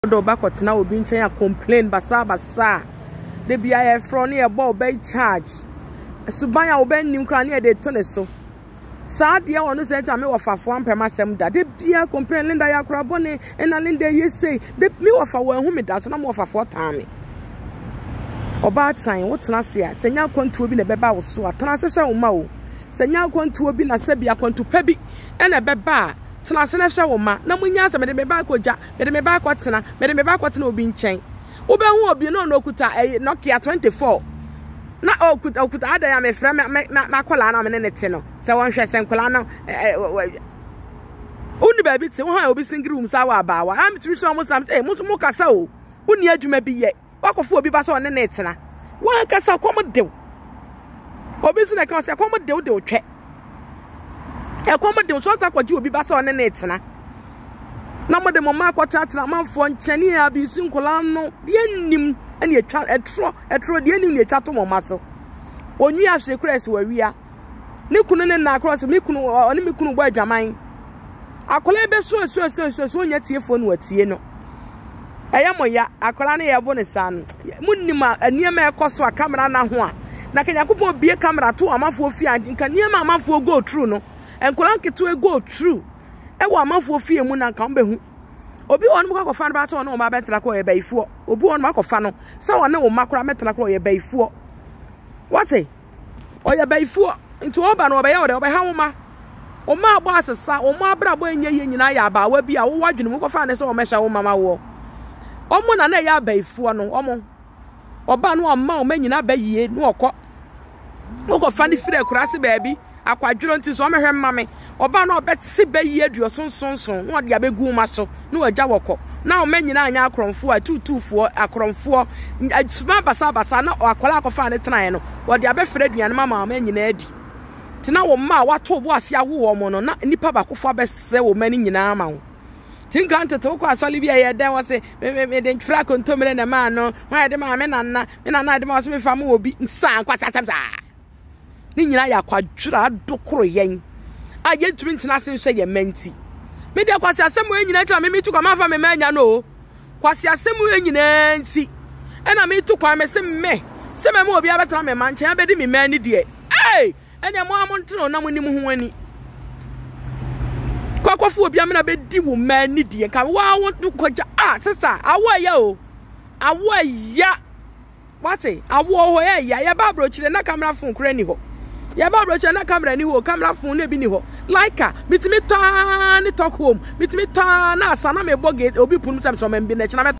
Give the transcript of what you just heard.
do bakot na obi nchen ya complain basa de bia ye fro na ye bo be charge suban ya obi nim kra na ye de to ne so sa de wonu se nta me wofafo ampema sem da de bia complain Linda ya kra bone na Linda ye say de me wofa wa hu me da so na me wofafo taame oba tan wotena se a senya kwantu obi na beba wo so atena se hwe wo ma wo senya kwantu obi na se bia kwantu pa bi na beba tena se na hwe wo ma na munya se me de beba koja me de beba kwatena me de beba kwatena obi nchen wo be hu obi no okuta Nokia 24 na okuta ada ya me fra ma kola na me ne te no se won hwe se nkola na uni ba bi te wo ha obi single room sa wa ba wa am tiri so mo sam mo kasa o uni adwuma bi ye wakofo obi ba so ne ne tena wan kasa kom dew obi so na kan se kom dew de otwe kom dew so sa kwaji obi ba so ne ne tena na mo de mo ma kwata tena manfo nchani ya bi su nkola no de nim ene etwa etro de nim ne etwa to mo ma so onwi ahwe cross wa wia ne kunu ne na cross me kunu oni me kunu bo adwaman akola be so nya tiefo no atie no eya moya akola na yebo ne san munnima aniema ekoso a camera na ho a na kenyakopon bie camera to amafo fi anka niema amafo go true no enkola nketo go true ewo amafo fi mu na kan behu obi won mo kwakofa no ba to no ma betela ko ye baifuo obi won makofa no sa won na wo makora metela ko ye baifuo wate o ye baifuo nti oba no oba ye ode oba ha wo ma o ma agba asesa o ma abra bo enye ye nyina ya ba wa bi a wo wadwene mo kofa ne se o mesha wo mama wo omo na ya baifuo no omo oba no amma o manyina bayie no okọ okofa ni fire kurase baabi akwadworo nti so o mehwe mmame oba no obetse bayie aduosonsonson no de abegu ma so no agya wokọ na o manyina anya akromfo a tutufuo akromfo suma basa na akola akofa ne tenae no wo de abefre aduane mama manyina adi tina wo ma wato bo ase awo wo mo no na nipa bakofo abese wo mani nyina ma wo tinka nteto ko asole bia ye den wo se me den twra kontomre na ma no ma de ma me nana de ma so me fa mo obi nsa kwatatamta ni nyina ya kwadwura dokoro yen a ye ntumi ntina se hwe ye manti me de kwase asemu enyina tira me mitu kwa ma fa me manya no kwase asemu enyina nti e na me tu kwa me se me mo obi abetra me manche abedi me mani de enya mo amontino na moni mu ho ani kwakwafu obi amena be di wo mani die ka wa won koja sister awaya o awaya wate awo ho ya ba brochire na camera phone kura ni ho ya ba brochire na camera ni ho camera phone na bi ni ho like mitimi ta ni talk home mitimi ta na asa na me boge obi punu sam so me bi na china